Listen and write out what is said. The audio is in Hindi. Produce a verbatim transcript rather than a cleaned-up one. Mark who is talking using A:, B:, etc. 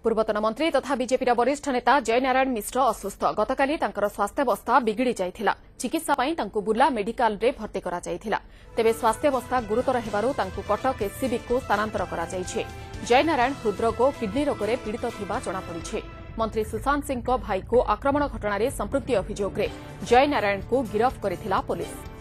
A: पूर्वतन मंत्री तथा बीजेपी वरिष्ठ नेता जयनारायण मिश्र असुस्थ गतकाली तांकर स्वास्थ्यावस्था बिगिड़ी जाइथिला। चिकित्सा पई तांकु बुर्ला मेडिकल रे भर्ती करा जाइथिला। तेबे स्वास्थ्यावस्था गुरुतर हेबारु तांकु कटक एससीबी को स्थानांतर करा जाइछे। जयनारायण हृदरोग और किडनी रोगरे पीड़ित थिबा जणा पड़िछे। मंत्री सुशांत सिंह भाई को आक्रमण घटना रे संपृक्ति अभियोग रे जयनारायण को गिरफ्त करिथिला पुलिस।